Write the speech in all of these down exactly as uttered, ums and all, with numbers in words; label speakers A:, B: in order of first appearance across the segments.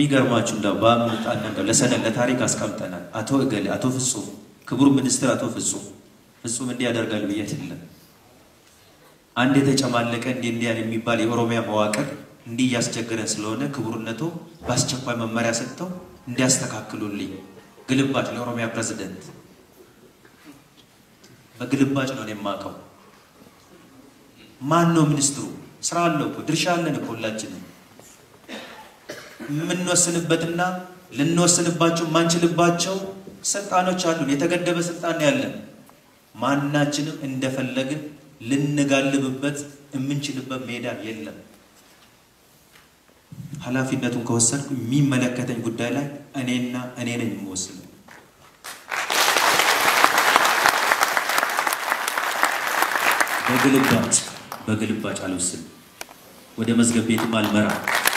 A: የሚገርማችሁ እንደው ባምጣና እንደው ለሰነድ ለታሪክ አስቀምጠናል አቶ እገሌ አቶ ፍጹም ክቡር ሚኒስትር አቶ ፍጹም ፍጹም እንዲያደርጋል ብያችልኝ አንድ የተጨማለቀ እንዴ እንዲያን የሚባል የኦሮሚያ መዋቅር እንዲ ያስቸገረ ስለሆነ ክቡርነቱ ባስቸኳይ መመሪያ ሰጥተው እንዲያስተካክሉልኝ ግልባጭ ለኦሮሚያ ፕሬዝዳንት በግልባጭ ነው የማቀው ማን ነው ሚኒስትሩ ስራ አለው ድርሻ አለን ሁላችን ምን ወስንበትና ለንወስንባቸው ማንችልባቸው ስልጣኖች አሉን የተገደበ ስልጣን ያለን ማንናችንም እንደፈለግን ልንጋልብበት እምንችልበት ሜዳ የለም ኃላፊነቱን ከወሰድኩ የሚመለከተኝ ጉዳይ ላይ እኔና እኔ ነኝ የምወስነው በግልባጭ በግልባጭ አልወስን ወደ መዝገብ ቤት ማልመራ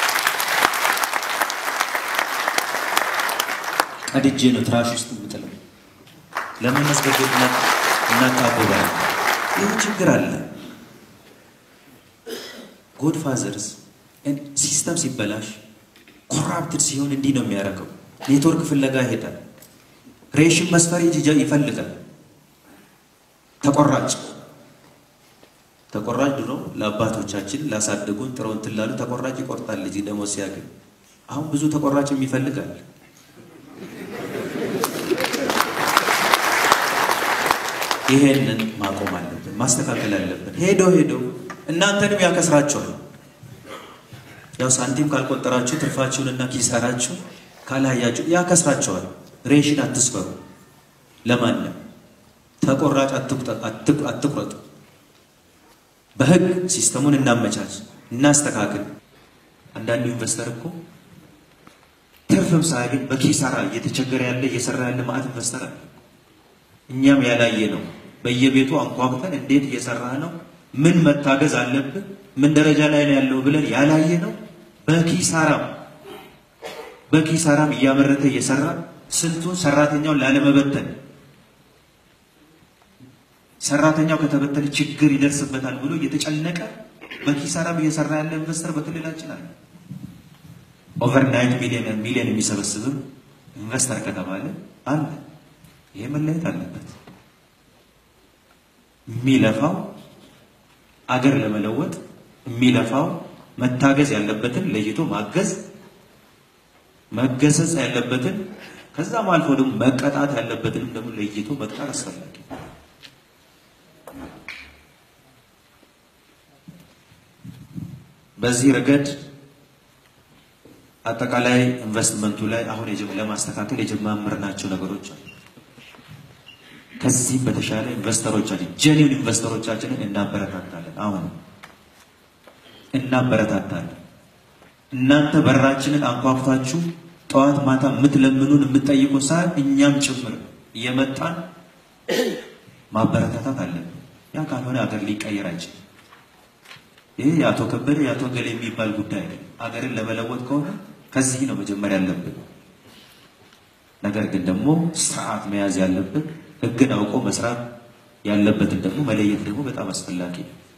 A: ቀድጄ ነው ትራሽ ውስጥ ምጥለው ለምን መዝገብ ቤት እናጣቆባ ይህ ችግር አለ ጉድ ፋዘርስ ሲስተም ሲበላሽ ኮራፕትድ ሲሆን እንዲህ ነው የሚያረከው ኔትወርክ ፍለጋ ይሄዳል ሬሽን መስፈር ይፈልጋል ተቆራጭ ተቆራጭ ድሮ ለአባቶቻችን ላሳደጉን ጥሩን ትላሉ ተቆራጭ ይቆርጣል ልጅ ደሞ ሲያገኝ አሁን ብዙ ተቆራጭ የሚፈልጋል ይሄንን ማቆም አለብን ማስተካከል አለብን ሄዶ ሄዶ እናንተንም ያከስራችኋል ያው ሳንቲም ካልቆጠራችሁ ትርፋችሁንና ኪሳራችሁ ካላያችሁ ያከስራችኋል ሬሽን አትስፈሩ ለማንም ተቆራጭ አትቁረጡ በህግ ሲስተሙን እናመቻች እናስተካክል አንዳንድ ኢንቨስተር እኮ ትርፍም ሳይገኝ በኪሳራ እየተቸገረ ያለ እየሰራ ያለ ማአት ኢንቨስተር እኛም ያላየ ነው በየቤቱ አንኳኩተን እንዴት እየሰራ ነው ምን መታገዝ አለብን ምን ደረጃ ላይ ነው ያለው ብለን ያላየ ነው በኪሳራ በኪሳራም እያመረተ እየሰራ ስንቱን ሰራተኛው ላለመበተን ሰራተኛው ከተበተነ ችግር ይደርስበታል ብሎ እየተጨነቀ በኪሳራም እየሰራ ያለ ኢንቨስተር በክልላችን አለ ኦቨር ናይን ሚሊዮን ሚሊዮን የሚሰበስብ ኢንቨስተር ከተባለ አለ ይሄ መለየት አለበት የሚለፋው አገር ለመለወጥ የሚለፋው መታገዝ ያለበትን ለይቶ ማገዝ መገሰጽ ያለበትን ከዛም አልፎ ደግሞ መቀጣት ያለበትን ደግሞ ለይቶ መቅጣት አስፈላጊ በዚህ ረገድ አጠቃላይ ኢንቨስትመንቱ ላይ አሁን የጀመረ ለማስተካከል የጀመርናቸው ነገሮች አሉ ከዚህ በተሻለ ኢንቨስተሮቻችን ጄኒውን ኢንቨስተሮቻችንን እናበረታታለን አሁን እናበረታታለን እናንተ በራችንን አንኳኩታችሁ ጧት ማታ ምትለምኑን ምትጠይቁ ሳይ እኛም ጭምር የመጣን ማበረታታት አለን ያ ካልሆነ አገር ሊቀየር አይችልም ይሄ ያቶ ከበደ ያቶ ገሌ የሚባል ጉዳይ ነው አገርን ለመለወጥ ከሆነ ከዚህ ነው መጀመሪያ ያለብን ነገር ግን ደግሞ ስርዓት መያዝ ያለብን ህግን አውቆ መስራት ያለበትን ደግሞ መለየት ደግሞ በጣም አስፈላጊ ነው